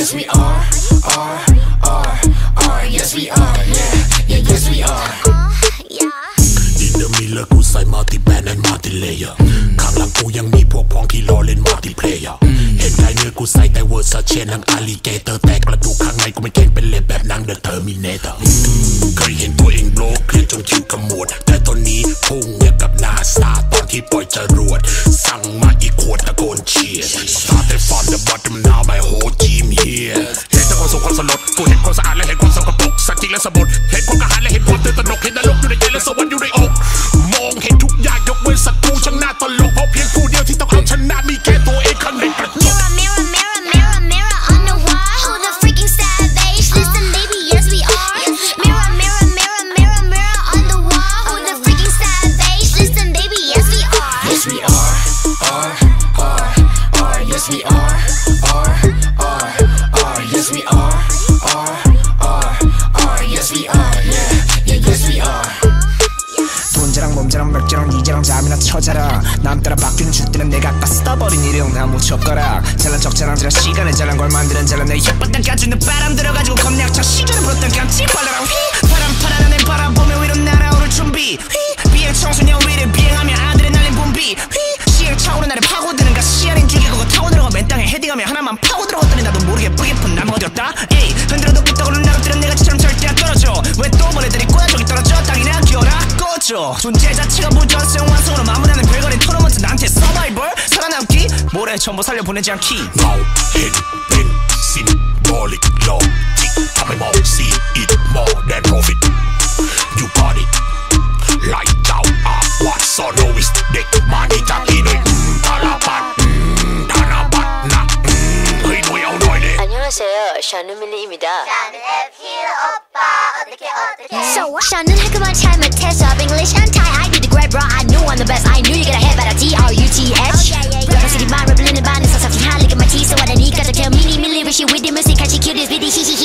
yes we are, yes we are, yeah, yes we are. In the middle กูใส่ multi band and multi layer ข้างหลังกูยังมีพวกพ้องที่รอเล่น multi player เห็นไกลเนื้อกูใส่แต่เวอร์ซาเชนหนัง alligator แต่กระดูกข้างในกูไม่เก่งเป็นเล็บแบบหนัง The Terminator เคยเห็นตัวเองโบล็อกเครียดจนคิ้วขมวดแต่ตอนนี้พุ่งอย่างกับนาซาตอนที่ปล่อยจรวดสั่งมาอีกขวดตะโกนเชียร์ Started from the bottom now my whole team here เห็นแต่ความสุขความสลดกูเห็นความสะอาดและเห็นความสกปรกสัตว์จริงและสมบูรณ์เห็นความกระหายและเห็นความตื่นตระหนกเห็นนรกอยู่ในใจและสวรรค์อยู่ในอกมองเห็นทุกอย่างยกเว้นศัตรูช่างน่าตลกเพราะเพียงผู้เดียวที่ต้องเอาชนะมีแค่ตัวเองข้างในกระจก Mirror on the wall, who the freaking savage? Listen, baby, yes we are. Mirror on the wall, who the freaking savage? Listen, baby, yes we are. Yes we are, yes we are, yes we are, yes we are, yeah, yes we are. 돈자랑 몸자랑 맥자랑 이자랑 잠이나 쳐자라 남 따라 바뀌는 줏대는 내가 아까 써버린 일용 나무 젓가락 잘난 척자랑 지라 시간에 잘난 걸 만드는 잘난 내 혓바닥 까주는 바람 들어가지고 겁내악쳐 시간을 불었던 깜찍 발라랑 휘 바람 파란 내 바라보며 위로 날아오를 준비 휘 비행 청소년 위를 비행하며 아들의 날린 붐비 휘 시행 차오르는 나를 파고드는가 시야린 죽이고 타고 들어가 맨 땅에 헤딩하며 하나만 파고 들어갔더니 나도 모르게 뿌개픈 남 어디였다 에이 흔들어도 끄떡으로 나가들은 내가 지처럼 절대 안 떨어져 왜 또 보내들이 꼬야 저기 떨어져 땅이나 기어라 꺼져 존재 자체가 무전성 완성으로 마무리하는 별거린 토너먼트 나한테 서바이벌 살아남기 모래 전부 살려보내지 않기 Now hit pin symbolic logic ทำให้มอง see it more than profit You got it ไล่เจ้าอาวัดซอโนวิสเด็กมาดีจากที่หน่วยธนบัตรธนบัตรนะเฮ้ยหน่วยเอาหน่อยเลย 안녕하세요. 저는 밀리입니다. 저는 F.HERO 오빠 어떻게 So 저는 학교만 잘 못해서 English and Thai I did the great bro I knew I'm the best I knew you gotta have better D-R-U-T-H Representing my rebellion 반에서 섭취한 lick my tea So what I need gotta tell me 밀리 with you with the music 같이 cue this video 히히히